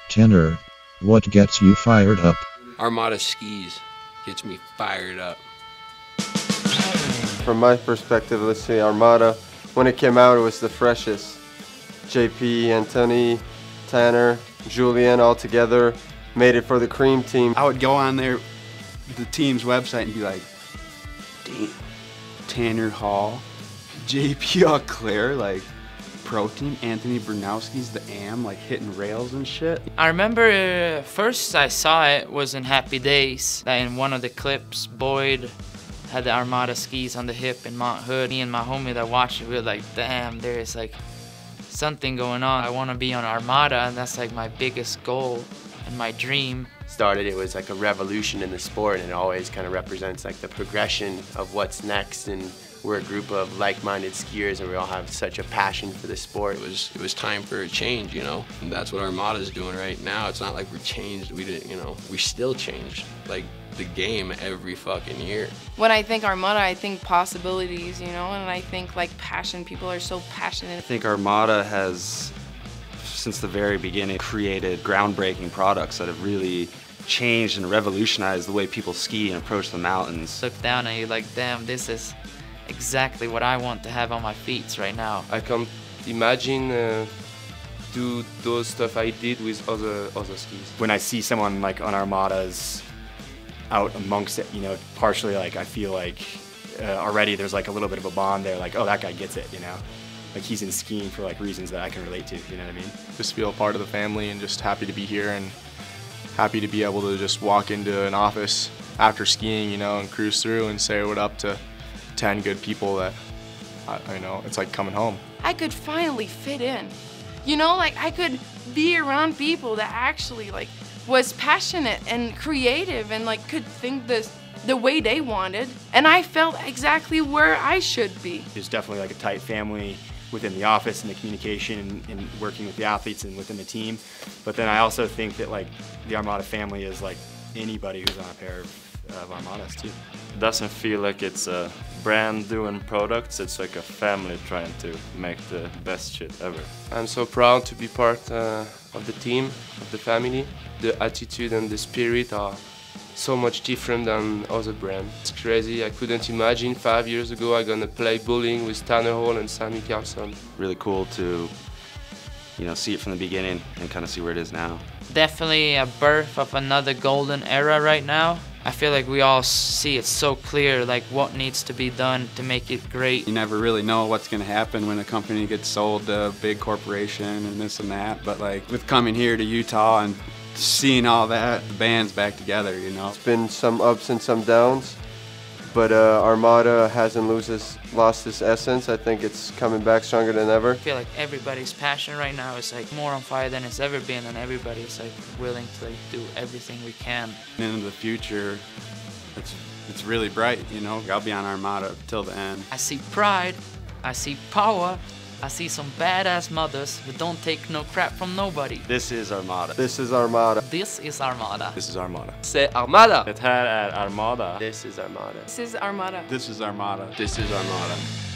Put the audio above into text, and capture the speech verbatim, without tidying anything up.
Tanner, what gets you fired up? Armada skis gets me fired up. From my perspective, let's say Armada, when it came out, it was the freshest. J P, Anthony, Tanner, Julian all together made it for the cream team. I would go on there, the team's website, and be like, damn, Tanner Hall, J P Auclair, like, pro team, Anthony Bernowski's the A M, like hitting rails and shit. I remember uh, first I saw it was in Happy Days. That in one of the clips, Boyd had the Armada skis on the hip in Mount Hood. Me and my homie that watched it, we were like, damn, there is like something going on. I want to be on Armada, and that's like my biggest goal and my dream. Started, it was like a revolution in the sport, and it always kind of represents like the progression of what's next. And we're a group of like-minded skiers, and we all have such a passion for the sport. It was it was time for a change, you know. And that's what Armada's doing right now. It's not like we're changed. We didn't, you know. We still changed like the game every fucking year. When I think Armada, I think possibilities, you know, and I think like passion. People are so passionate. I think Armada has, since the very beginning, created groundbreaking products that have really changed and revolutionized the way people ski and approach the mountains. Look down and you're like, damn, this is exactly what I want to have on my feet right now. I can't imagine uh, do those stuff I did with other other skis. When I see someone like on Armadas out amongst it, you know, partially like I feel like uh, already there's like a little bit of a bond there, like, oh, that guy gets it, you know? Like he's in skiing for like reasons that I can relate to, you know what I mean? Just feel part of the family and just happy to be here and happy to be able to just walk into an office after skiing, you know, and cruise through and say what up to ten good people that, I, I know, it's like coming home. I could finally fit in. You know, like I could be around people that actually like was passionate and creative and like could think this the way they wanted. And I felt exactly where I should be. There's definitely like a tight family within the office and the communication and, and working with the athletes and within the team. But then I also think that like the Armada family is like anybody who's on a pair of, of Armadas too. It doesn't feel like it's a brand doing products, it's like a family trying to make the best shit ever. I'm so proud to be part uh, of the team, of the family. The attitude and the spirit are so much different than other brands. It's crazy. I couldn't imagine five years ago I'm gonna play bowling with Tanner Hall and Sammy Carlson. Really cool to, you know, see it from the beginning and kind of see where it is now. Definitely a birth of another golden era right now. I feel like we all see it so clear, like what needs to be done to make it great. You never really know what's going to happen when a company gets sold to a big corporation and this and that, but like with coming here to Utah and seeing all that, the band's back together, you know. It's been some ups and some downs, but uh, Armada hasn't loses, lost its essence. I think it's coming back stronger than ever. I feel like everybody's passion right now is like more on fire than it's ever been, and everybody's like willing to like, do everything we can. And into the future, it's, it's really bright, you know. I'll be on Armada till the end. I see pride, I see power, I see some badass mothers who don't take no crap from nobody. This is Armada. This is Armada. This is Armada. This is Armada. C'est Armada. Det här är Armada. This is Armada. This is Armada. This is Armada. This is Armada.